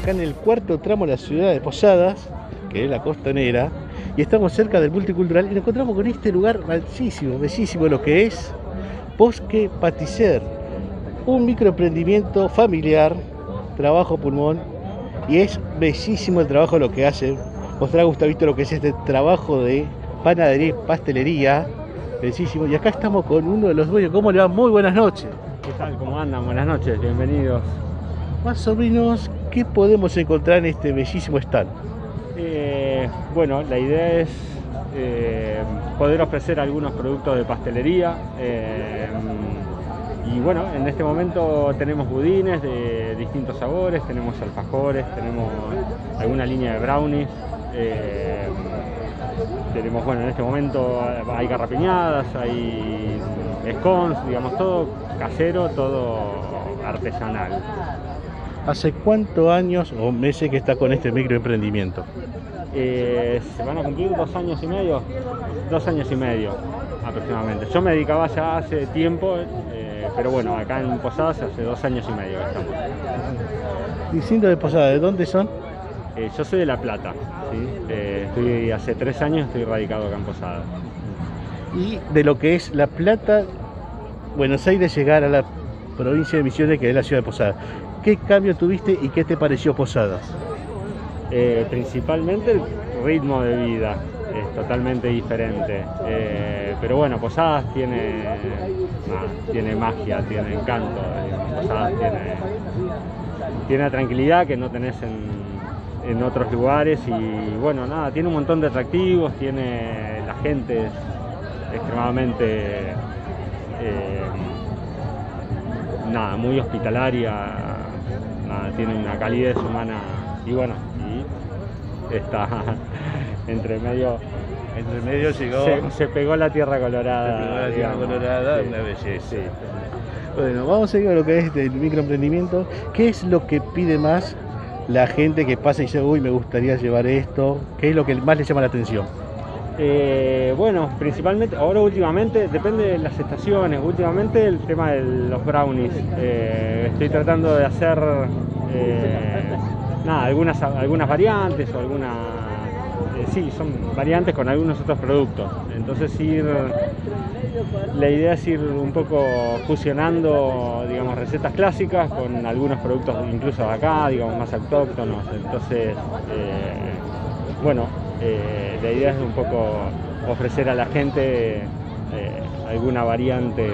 acá en el cuarto tramo de la ciudad de Posadas, que es la costanera, y estamos cerca del multicultural y nos encontramos con este lugar bellísimo, bellísimo, lo que es Bosque Paticer, un microemprendimiento familiar, trabajo pulmón, y es bellísimo el trabajo lo que hace. Mostrá, Gustavito, lo que es este trabajo de panadería y pastelería, bellísimo. Y acá estamos con uno de los dueños. ¿Cómo le va? Muy buenas noches. ¿Qué tal? ¿Cómo andan? Buenas noches, bienvenidos. Más o menos, ¿qué podemos encontrar en este bellísimo stand? Bueno, la idea es poder ofrecer algunos productos de pastelería. Y bueno, en este momento tenemos budines de distintos sabores, tenemos alfajores, tenemos alguna línea de brownies. Tenemos, bueno, en este momento hay garrapiñadas, hay scones, digamos, todo casero, todo artesanal. ¿Hace cuántos años o meses que está con este microemprendimiento? Se van a cumplir 2 años y medio, 2 años y medio aproximadamente. Yo me dedicaba ya hace tiempo, pero bueno, acá en Posadas hace 2 años y medio que estamos. Distinto de Posadas, ¿de dónde son? Yo soy de La Plata, ¿sí? Estoy hace 3 años, estoy radicado acá en Posadas. Y de lo que es La Plata, Buenos Aires, llegar a la provincia de Misiones, que es la ciudad de Posadas. ¿Qué cambio tuviste y qué te pareció Posadas? Principalmente el ritmo de vida es totalmente diferente, pero bueno, Posadas tiene magia, tiene encanto, Posadas tiene la tranquilidad que no tenés en otros lugares y bueno, nada, tiene un montón de atractivos, tiene la gente es extremadamente muy hospitalaria, tiene una calidez humana y bueno, y está entre medio llegó, se pegó la tierra colorada. Se pegó la tierra colorada, sí, una belleza. Sí. Bueno, vamos a ir a lo que es el microemprendimiento. ¿Qué es lo que pide más la gente que pasa y dice, uy, me gustaría llevar esto? ¿Qué es lo que más le llama la atención? Bueno, principalmente, ahora últimamente, depende de las estaciones, últimamente el tema de los brownies. Estoy tratando de hacer algunas variantes o sí, son variantes con algunos otros productos. Entonces la idea es ir un poco fusionando, digamos, recetas clásicas con algunos productos incluso de acá, digamos, más autóctonos. Entonces, bueno, la idea es un poco ofrecer a la gente alguna variante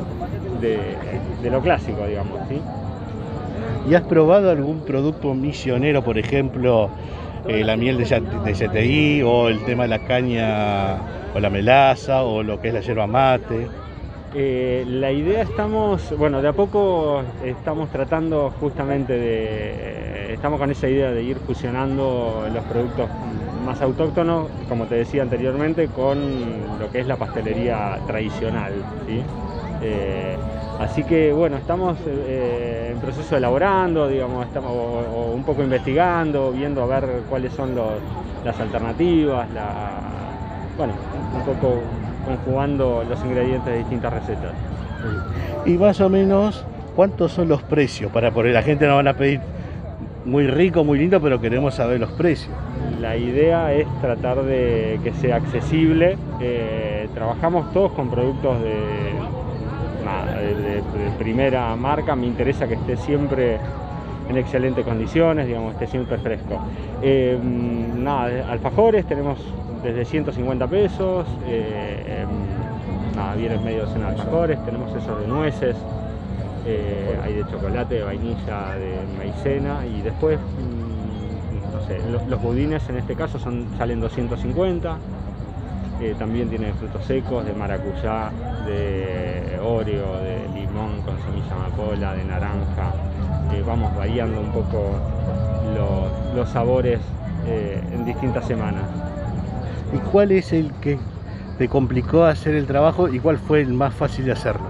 de lo clásico, digamos, ¿sí? ¿Y has probado algún producto misionero, por ejemplo, la miel de YTI o el tema de la caña o la melaza o lo que es la yerba mate? La idea bueno, de a poco estamos tratando justamente estamos con esa idea de ir fusionando los productos más autóctonos, como te decía anteriormente, con lo que es la pastelería tradicional, ¿sí? Así que bueno, estamos en proceso de elaborando, digamos, estamos un poco investigando, viendo a ver cuáles son las alternativas, bueno, un poco conjugando los ingredientes de distintas recetas. Y más o menos, ¿cuántos son los precios? Porque la gente nos van a pedir muy rico, muy lindo, pero queremos saber los precios. La idea es tratar de que sea accesible. Trabajamos todos con productos de primera marca. Me interesa que esté siempre en excelentes condiciones, digamos, esté siempre fresco. Alfajores tenemos desde 150 pesos, vienen medios en alfajores, tenemos esos de nueces, hay de chocolate, de vainilla, de maicena y después, no sé, los budines en este caso salen 250, también tiene frutos secos, de maracuyá, de oreo, de limón con semilla amapola, de naranja. Vamos variando un poco los sabores en distintas semanas. ¿Y cuál es el que te complicó hacer el trabajo y cuál fue el más fácil de hacerlo?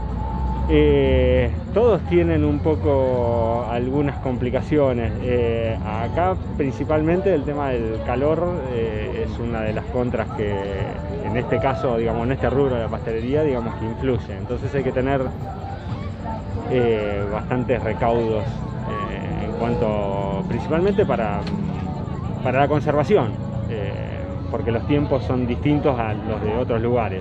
Todos tienen un poco algunas complicaciones. Acá principalmente el tema del calor es una de las contras que en este caso, digamos, en este rubro de la pastelería, digamos, que influye. Entonces hay que tener bastantes recaudos en cuanto principalmente para la conservación, porque los tiempos son distintos a los de otros lugares.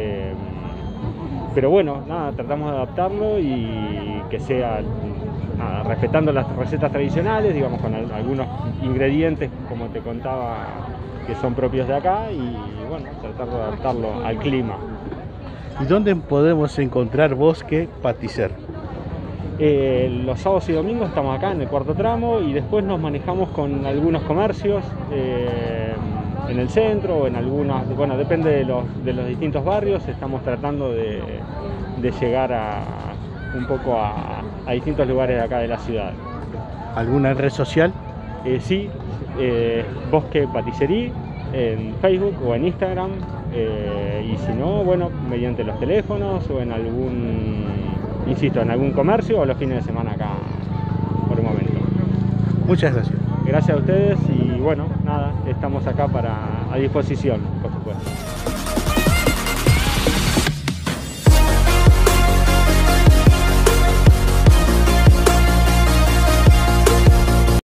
Pero bueno, nada, tratamos de adaptarlo y que sea respetando las recetas tradicionales, digamos, con algunos ingredientes, como te contaba, que son propios de acá, y bueno, tratar de adaptarlo al clima. ¿Y dónde podemos encontrar Bosque Paticer? Los sábados y domingos estamos acá en el cuarto tramo y después nos manejamos con algunos comercios en el centro o en algunos, bueno, depende de los distintos barrios. Estamos tratando de llegar un poco a distintos lugares de acá de la ciudad. ¿Alguna red social? Sí, Bosque Paticerí en Facebook o en Instagram, y si no, bueno, mediante los teléfonos o en insisto, en algún comercio o los fines de semana acá por el momento. Muchas gracias. Gracias a ustedes y bueno, nada, estamos acá a disposición, por supuesto.